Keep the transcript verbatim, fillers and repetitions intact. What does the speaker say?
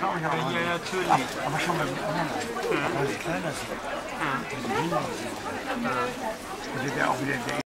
glaube ich auch. Ja, Ja, natürlich. aber, aber schon mal mit anderen. Mhm. Weil sie kleiner sind. Mhm. Die Kinder sind. Mhm. Und der auch wieder, der